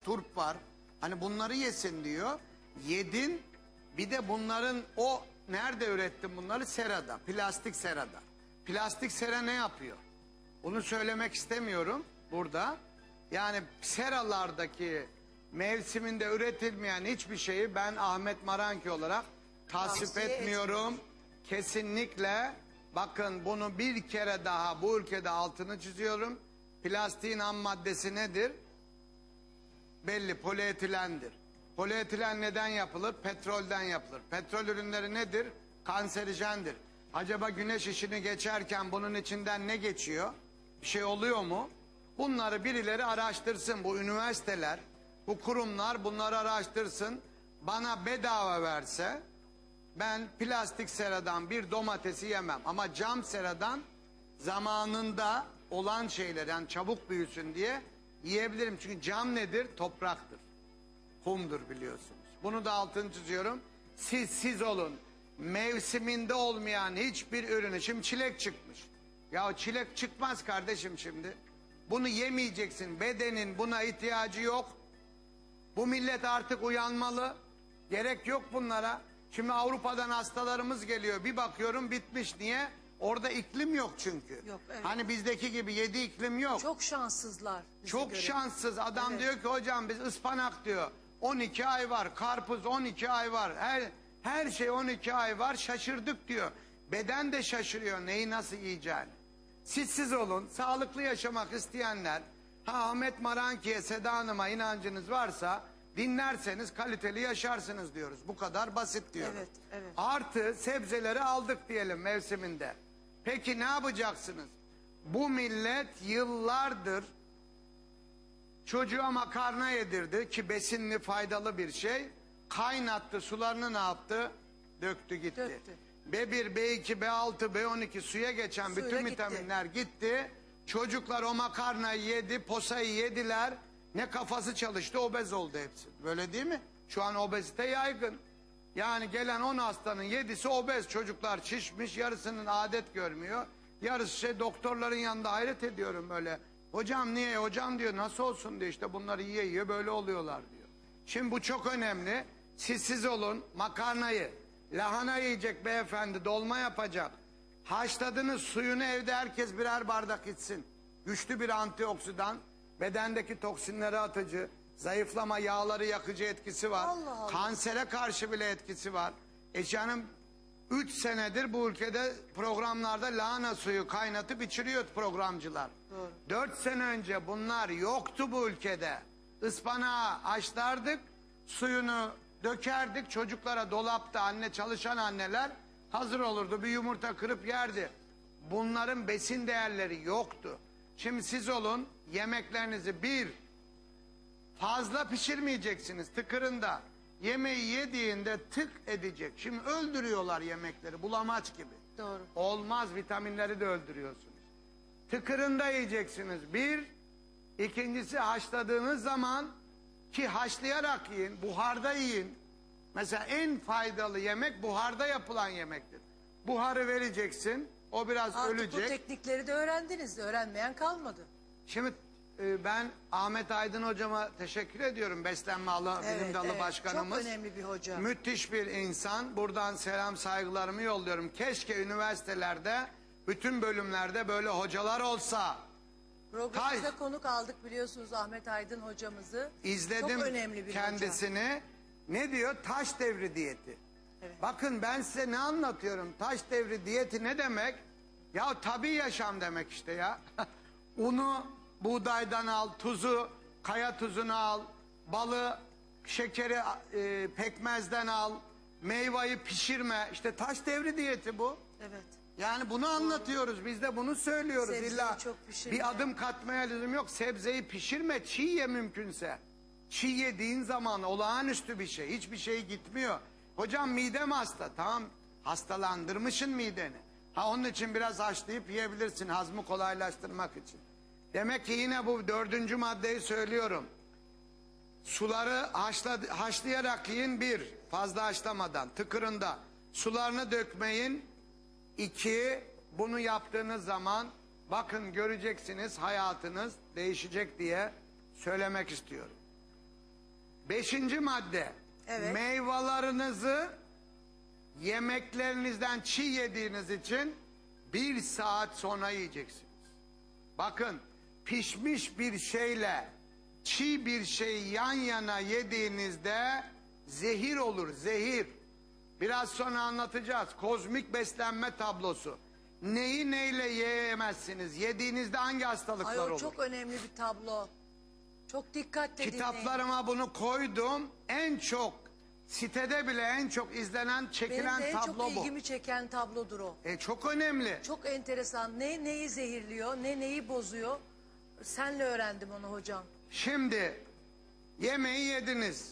turp var. Hani bunları yesin diyor. Yedin. Bir de bunların nerede ürettim bunları? Serada. Plastik serada. Plastik sera ne yapıyor? Bunu söylemek istemiyorum burada. Yani seralardaki mevsiminde üretilmeyen hiçbir şeyi ben Ahmet Maranki olarak tasvip etmiyorum. Kesinlikle bakın bunu bir kere daha bu ülkede altını çiziyorum. Plastiğin ham maddesi nedir? Belli, polietilendir. Polietilen neden yapılır? Petrolden yapılır. Petrol ürünleri nedir? Kanserojendir. Acaba güneş ışını geçerken bunun içinden ne geçiyor? Bir şey oluyor mu? Bunları birileri araştırsın. Bu üniversiteler, bu kurumlar bunları araştırsın. Bana bedava verse ben plastik seradan bir domatesi yemem. Ama cam seradan zamanında olan şeyler, yani çabuk büyüsün diye yiyebilirim. Çünkü cam nedir? Topraktır. Kumdur biliyorsunuz. Bunu da altını çiziyorum. Siz olun. Mevsiminde olmayan hiçbir ürünü. Şimdi çilek çıkmış. Ya çilek çıkmaz kardeşim şimdi. Bunu yemeyeceksin. Bedenin buna ihtiyacı yok. Bu millet artık uyanmalı. Gerek yok bunlara. Şimdi Avrupa'dan hastalarımız geliyor. Bir bakıyorum bitmiş. Niye? Orada iklim yok çünkü. Yok, evet. Hani bizdeki gibi 7 iklim yok. Çok şanssızlar. Çok göre. şanssız. Adam Evet. diyor ki hocam biz ıspanak diyor. 12 ay var. Karpuz 12 ay var. Her şey 12 ay var. Şaşırdık diyor. Beden de şaşırıyor neyi nasıl yiyeceğini. Siz olun. Sağlıklı yaşamak isteyenler, Ahmet Maranki'ye, Seda Hanım'a inancınız varsa dinlerseniz kaliteli yaşarsınız diyoruz. Bu kadar basit diyoruz. Evet, evet. Artı sebzeleri aldık diyelim mevsiminde. Peki ne yapacaksınız? Bu millet yıllardır çocuğa makarna yedirdi ki besinli faydalı bir şey. Kaynattı, sularını ne yaptı? Döktü gitti. Döktü. B1, B2, B6, B12 suya geçen Suyla bütün gitti. vitaminler gitti. Çocuklar o makarnayı yedi, posayı yediler. Ne kafası çalıştı, obez oldu hepsi. Böyle değil mi? Şu an obezite yaygın. Yani gelen 10 hastanın 7'si obez. Çocuklar şişmiş, yarısının adet görmüyor. Yarısı doktorların yanında hayret ediyorum böyle. Hocam niye? Hocam diyor nasıl olsun diyor, işte bunları yiye böyle oluyorlar diyor. Şimdi bu çok önemli. Siz olun, makarnayı, lahana yiyecek beyefendi, dolma yapacak. Haşladığınız suyunu evde herkes birer bardak içsin. Güçlü bir antioksidan, bedendeki toksinleri atıcı, zayıflama, yağları yakıcı etkisi var. Allah Allah. Kansere karşı bile etkisi var. Canım 3 senedir bu ülkede programlarda lahana suyu kaynatıp içiriyor programcılar. Doğru. 4 sene önce bunlar yoktu bu ülkede. Ispanağı haşlardık, suyunu dökerdik, çocuklara dolapta çalışan anneler hazır olurdu. Bir yumurta kırıp yerdi. Bunların besin değerleri yoktu. Şimdi siz olun, yemeklerinizi fazla pişirmeyeceksiniz tıkırında. Yemeği yediğinde tık edecek. Şimdi öldürüyorlar yemekleri bulamaç gibi. Doğru. Olmaz, vitaminleri de öldürüyorsunuz. Tıkırında yiyeceksiniz. İkincisi haşladığınız zaman ki haşlayarak yiyin, buharda yiyin. Mesela en faydalı yemek buharda yapılan yemektir. Buharı vereceksin, o biraz Artık ölecek. bu teknikleri de öğrendiniz. Öğrenmeyen kalmadı. Şimdi ben Ahmet Aydın hocama teşekkür ediyorum. Beslenme bilim dalı başkanımız. Çok önemli bir hoca. Müthiş bir insan. Buradan selam saygılarımı yolluyorum. Keşke üniversitelerde bütün bölümlerde böyle hocalar olsa. Programımıza konuk aldık biliyorsunuz Ahmet Aydın hocamızı. İzledim Çok önemli bir kendisini. Hoca. Ne diyor? Taş devri diyeti. Evet. Bakın ben size ne anlatıyorum? Taş devri diyeti ne demek? Ya tabii yaşam demek işte ya. Unu buğdaydan al, tuzu, kaya tuzunu al, balı, şekeri pekmezden al, meyveyi pişirme. İşte taş devri diyeti bu. Evet. Yani bunu anlatıyoruz. Biz de bunu söylüyoruz. Sebzeyi İlla çok pişirme. bir adım katmaya lüzum yok. Sebzeyi pişirme, çiğ ye mümkünse. Çiğ yediğin zaman olağanüstü bir şey. Hiçbir şey gitmiyor. Hocam midem hasta. Tamam, hastalandırmışsın mideni. Onun için biraz haşlayıp yiyebilirsin, hazmı kolaylaştırmak için. Demek ki yine bu 4. maddeyi söylüyorum. Suları haşlayarak yiyin, fazla haşlamadan, tıkırında. Sularını dökmeyin. 2, bunu yaptığınız zaman bakın göreceksiniz hayatınız değişecek diye söylemek istiyorum. Beşinci madde. Evet. Meyvelerinizi yemeklerinizden çiğ yediğiniz için 1 saat sonra yiyeceksiniz. Bakın, pişmiş bir şeyle çiğ bir şey yan yana yediğinizde zehir olur, zehir. Biraz sonra anlatacağız. Kozmik beslenme tablosu. Neyi neyle yiyemezsiniz? Yediğinizde hangi hastalıklar Ay, o olur? çok önemli bir tablo. Çok dikkatle dinleyin. Kitaplarıma bunu koydum. En çok, sitede bile en çok izlenen, Benim çekilen de en tablo çok bu. ilgimi çeken tablodur o. Çok önemli. Çok enteresan. Ne neyi zehirliyor, ne neyi bozuyor. Senle öğrendim onu hocam. Şimdi yemeği yediniz.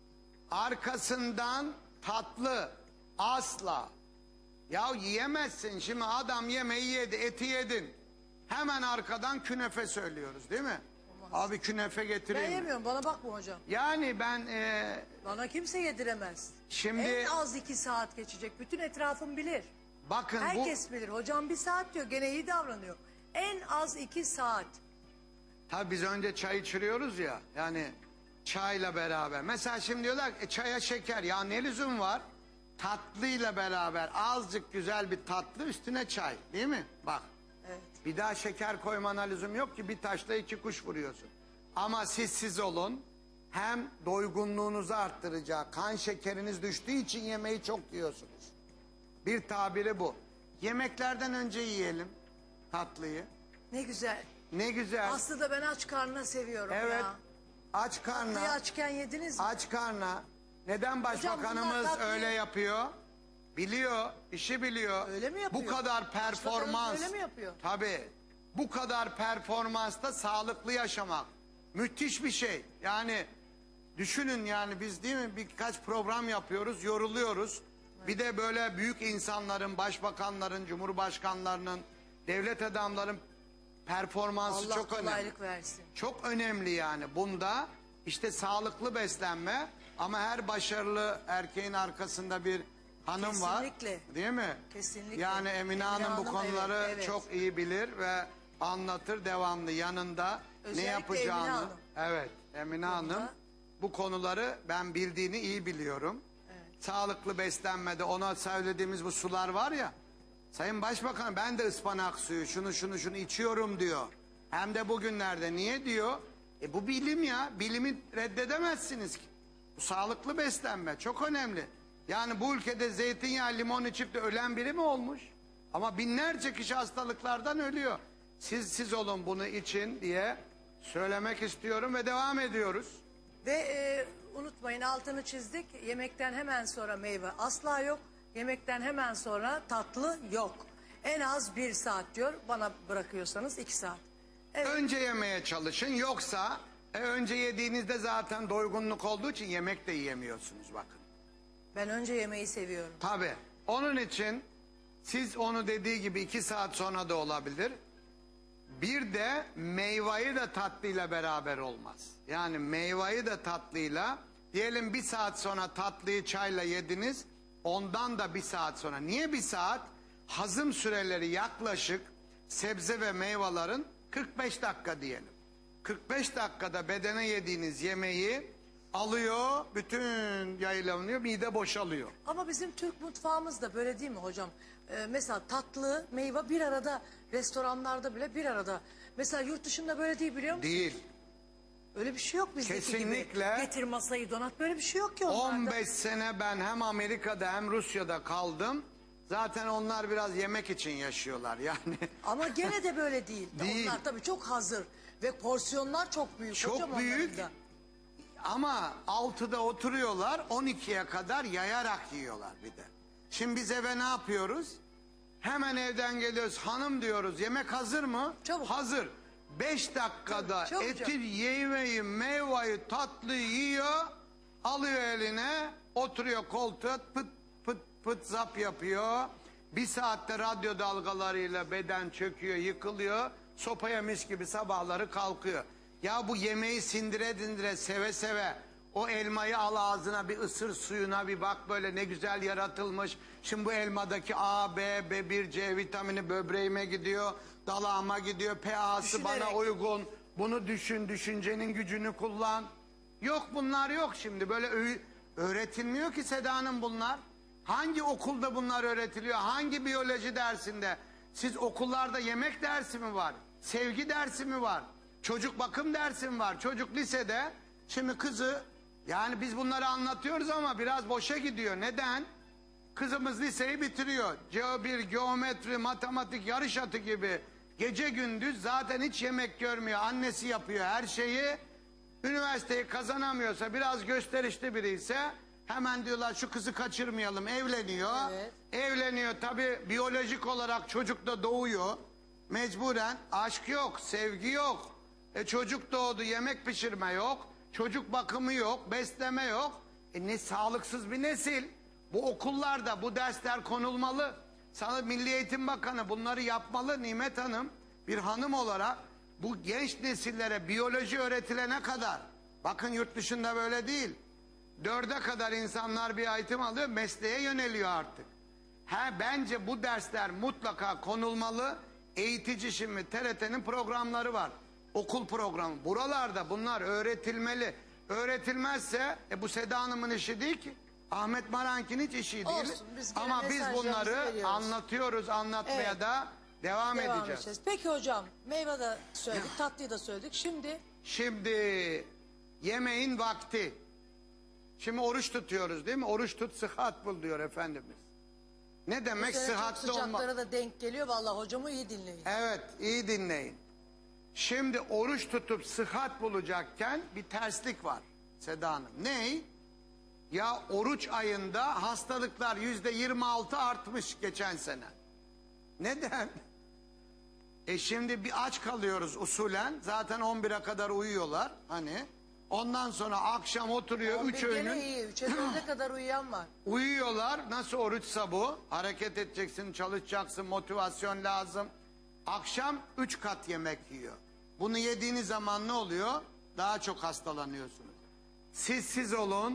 Arkasından tatlı asla. Ya yiyemezsin. Şimdi adam yemeği yedi, eti yedin. Hemen arkadan künefe söylüyoruz değil mi? Abi künefe Ben getireyim mi? yemiyorum, bana bakma hocam. Yani ben Bana kimse yediremez. Şimdi- En az 2 saat geçecek. Bütün etrafım bilir. bakın Herkes bilir. Hocam 1 saat diyor, gene iyi davranıyor. En az 2 saat. tabii biz önce çay içiriyoruz ya. Yani çayla beraber. Mesela şimdi diyorlar ki çaya şeker. Ya ne lüzum var? Tatlıyla beraber azıcık güzel bir tatlı üstüne çay. Değil mi? Bak. Evet. Bir daha şeker koymana lüzum yok ki, bir taşla 2 kuş vuruyorsun. Ama siz olun, hem doygunluğunuzu arttıracak, kan şekeriniz düştüğü için yemeği çok yiyorsunuz. Bir tabiri bu. Yemeklerden önce yiyelim tatlıyı. Ne güzel. Ne güzel. Aslında ben aç karnına seviyorum Evet. ya. Aç Tatlıyı karnına. açken yediniz mi? Aç karnına. Neden başbakanımız bunlar tatlıyı- öyle yapıyor? Biliyor, işi biliyor. Öyle mi yapıyor? Bu kadar performans. Başbakanımız öyle mi yapıyor? Tabii. Bu kadar performansta sağlıklı yaşamak. Müthiş bir şey. Yani düşünün, yani biz değil mi birkaç program yapıyoruz, yoruluyoruz. Bir de böyle büyük insanların, başbakanların, cumhurbaşkanlarının, devlet adamların performansı Allah çok önemli. kolaylık versin. Çok önemli yani. Bunda işte sağlıklı beslenme, ama her başarılı erkeğin arkasında bir hanım var. Kesinlikle. Değil mi? Kesinlikle. Yani Emine Hanım bu Hanım, konuları evet, evet. çok iyi bilir ve anlatır devamlı, yanında Özellikle ne yapacağını. Emine Hanım. Evet, Emine konuda. Hanım bu konuları ben bildiğini iyi biliyorum. Evet. Sağlıklı beslenmede ona söylediğimiz bu sular var ya. Sayın Başbakan, ben de ıspanak suyu şunu içiyorum diyor. Hem de bugünlerde. Niye diyor? Bu bilim ya. Bilimi reddedemezsiniz ki. Bu sağlıklı beslenme çok önemli. Yani bu ülkede zeytinyağı, limon içip de ölen biri mi olmuş? Ama binlerce kişi hastalıklardan ölüyor. Siz olun bunu için diye söylemek istiyorum ve devam ediyoruz. Ve unutmayın, altını çizdik. Yemekten hemen sonra meyve asla yok. Yemekten hemen sonra tatlı yok. En az 1 saat diyor. Bana bırakıyorsanız 2 saat. Evet. Önce yemeye çalışın, yoksa önce yediğinizde zaten doygunluk olduğu için yemek de yiyemiyorsunuz, bakın. Ben önce yemeği seviyorum. Tabii. Onun için siz onu dediği gibi 2 saat sonra da olabilir. Bir de meyveyi de tatlıyla beraber olmaz. Yani meyveyi de tatlıyla, diyelim 1 saat sonra tatlıyı çayla yediniz. Ondan da 1 saat sonra. Niye 1 saat? Hazım süreleri yaklaşık sebze ve meyvelerin 45 dakika diyelim. 45 dakikada bedene yediğiniz yemeği alıyor, bütün yayılanıyor, mide boşalıyor. Ama bizim Türk mutfağımız da böyle değil mi hocam? Mesela tatlı, meyve bir arada, restoranlarda bile bir arada. Mesela yurt dışında böyle değil, biliyor musun? Değil. Öyle bir şey yok bizdeki Kesinlikle. gibi. Getir masayı donat, böyle bir şey yok ki onlarda. 15 sene ben hem Amerika'da hem Rusya'da kaldım. Zaten onlar biraz yemek için yaşıyorlar yani. Ama gene de böyle değil. Değil. Onlar tabii çok hazır ve porsiyonlar çok büyük. Çok hocam büyük. onların da. Ama 6'da oturuyorlar, 12'ye kadar yayarak yiyorlar bir de. Şimdi biz eve ne yapıyoruz? Hemen evden geliyoruz, hanım diyoruz, yemek hazır mı? Çabuk. Hazır. 5 dakikada Çabuk, eti, çabuk. yemeği, meyveyi, tatlıyı yiyor, alıyor eline, oturuyor koltuğa, pıt pıt pıt zap yapıyor. 1 saatte radyo dalgalarıyla beden çöküyor, yıkılıyor, sopaya mis gibi sabahları kalkıyor. Ya bu yemeği sindire dindire, seve seve, o elmayı al ağzına, bir ısır suyuna bir bak, böyle ne güzel yaratılmış. Şimdi bu elmadaki A, B, B1, C vitamini böbreğime gidiyor, dalağıma gidiyor, pH'sı bana Düşünerek. uygun. Bunu düşün, düşüncenin gücünü kullan. Yok bunlar yok şimdi. Böyle öğretilmiyor ki Seda Hanım bunlar. Hangi okulda bunlar öğretiliyor? Hangi biyoloji dersinde? Siz okullarda yemek dersi mi var? Sevgi dersi mi var? Çocuk bakım dersi mi var? Çocuk lisede şimdi kızı, yani biz bunları anlatıyoruz ama biraz boşa gidiyor. Neden? Kızımız liseyi bitiriyor. Cebir, geometri, matematik yarış atı gibi. Gece gündüz zaten hiç yemek görmüyor. Annesi yapıyor her şeyi. Üniversiteyi kazanamıyorsa, biraz gösterişli biri ise hemen diyorlar şu kızı kaçırmayalım, evleniyor. Evet. Evleniyor tabii, biyolojik olarak çocuk da doğuyor. Mecburen aşk yok, sevgi yok. Çocuk doğdu, yemek pişirme yok. Çocuk bakımı yok, besleme yok. Ne sağlıksız bir nesil. Bu okullarda bu dersler konulmalı. Sana Milli Eğitim Bakanı bunları yapmalı Nimet Hanım. Bir hanım olarak bu genç nesillere biyoloji öğretilene kadar, bakın yurt dışında böyle değil. 4'e kadar insanlar bir eğitim alıyor, mesleğe yöneliyor artık. Bence bu dersler mutlaka konulmalı. Eğitici, şimdi TRT'nin programları var. Okul programı. Buralarda bunlar öğretilmeli. Öğretilmezse bu Seda Hanım'ın işi değil ki. Ahmet Marank'ın hiç işi değil. Olsun, biz gene Ama biz mesajlarımızı bunları veriyoruz. anlatıyoruz, anlatmaya Evet. da devam edeceğiz. edeceğiz. Peki hocam, meyve de söyledik, tatlıyı da söyledik. Şimdi yemeğin vakti. Şimdi oruç tutuyoruz değil mi? Oruç tut, sıhhat bul diyor Efendimiz. Ne demek bu sene çok sıhhatli olmak? sıcaklara da denk geliyor. Vallahi hocamı iyi dinleyin. Evet, iyi dinleyin. Şimdi oruç tutup sıhhat bulacakken bir terslik var Seda Hanım. Ney? Ya oruç ayında hastalıklar %26 artmış geçen sene. Neden? Şimdi bir aç kalıyoruz usulen. Zaten 11'e kadar uyuyorlar hani. Ondan sonra akşam oturuyor 3 öğünün. iyi. 3'e 4'e kadar uyuyan var. Uyuyorlar. Nasıl oruçsa bu. Hareket edeceksin, çalışacaksın, motivasyon lazım. Akşam 3 kat yemek yiyor. Bunu yediğiniz zaman ne oluyor? Daha çok hastalanıyorsunuz. Siz olun.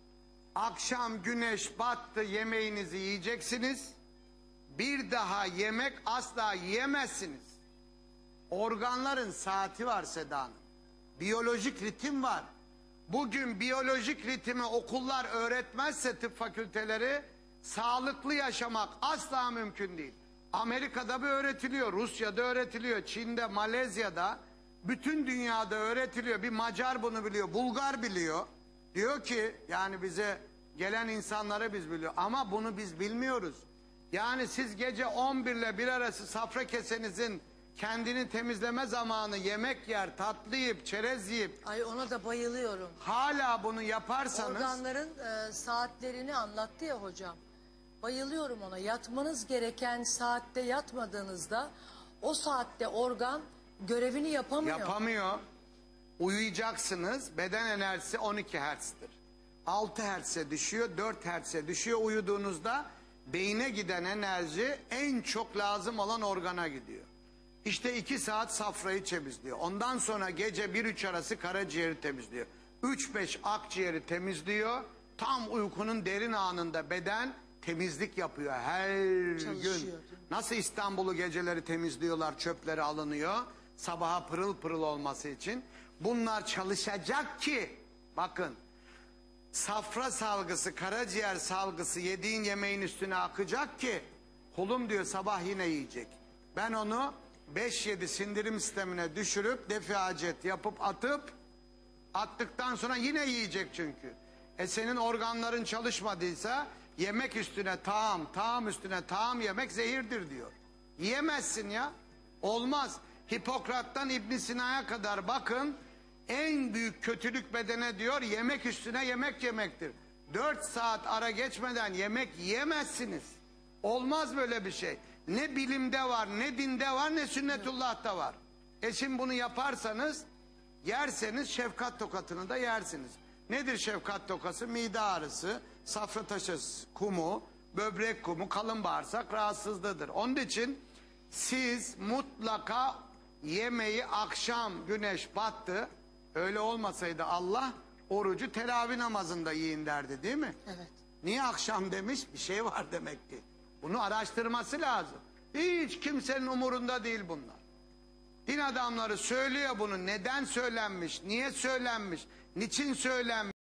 Akşam güneş battı, yemeğinizi yiyeceksiniz. Bir daha yemek asla yiyemezsiniz. Organların saati var Seda Hanım. Biyolojik ritim var. Bugün biyolojik ritmi okullar öğretmezse tıp fakülteleri, sağlıklı yaşamak asla mümkün değil. Amerika'da bu öğretiliyor, Rusya'da öğretiliyor, Çin'de, Malezya'da, bütün dünyada öğretiliyor. Bir Macar bunu biliyor, Bulgar biliyor. Diyor ki yani bize gelen insanlara biz biliyor ama bunu biz bilmiyoruz. Yani siz gece 11 ile 1 arası safra kesenizin kendini temizleme zamanı, yemek yer, tatlı yiyip, çerez yiyip Ay ona da bayılıyorum. hala bunu yaparsanız Organların saatlerini anlattı ya hocam. Bayılıyorum ona. Yatmanız gereken saatte yatmadığınızda o saatte organ görevini yapamıyor. yapamıyor. Uyuyacaksınız. Beden enerjisi 12 Hz'dir. 6 Hz'e düşüyor, 4 Hz'e düşüyor. Uyuduğunuzda beyne giden enerji en çok lazım olan organa gidiyor. İşte 2 saat safrayı temizliyor. Ondan sonra gece 1-3 arası karaciğeri temizliyor. 3-5 akciğeri temizliyor. Tam uykunun derin anında beden temizlik yapıyor her Çalışıyor, gün. değil mi? Nasıl İstanbul'u geceleri temizliyorlar, çöpleri alınıyor. Sabaha pırıl pırıl olması için. Bunlar çalışacak ki bakın safra salgısı, karaciğer salgısı yediğin yemeğin üstüne akacak ki kulum diyor sabah yine yiyecek. Ben onu 5-7 sindirim sistemine düşürüp defiacet yapıp attıktan sonra yine yiyecek çünkü. Senin organların çalışmadıysa yemek üstüne taam üstüne taam yemek zehirdir diyor. Yiyemezsin ya. Olmaz. Hipokrat'tan İbn Sina'ya kadar bakın en büyük kötülük bedene diyor yemek üstüne yemek yemektir. 4 saat ara geçmeden yemek yiyemezsiniz. Olmaz böyle bir şey. Ne bilimde var, ne dinde var, ne sünnetullah'ta var. Şimdi bunu yaparsanız, yerseniz şefkat tokatını da yersiniz. Nedir şefkat tokası? Mide ağrısı, safra taşı kumu, böbrek kumu, kalın bağırsak rahatsızlığıdır. Onun için siz mutlaka yemeği akşam güneş battı, öyle olmasaydı Allah orucu teravih namazında yiyin derdi değil mi? Evet. Niye akşam demiş? Bir şey var demek ki. Bunu araştırması lazım. Hiç kimsenin umurunda değil bunlar. Din adamları söylüyor bunu. Neden söylenmiş, niye söylenmiş, niçin söylenmiş?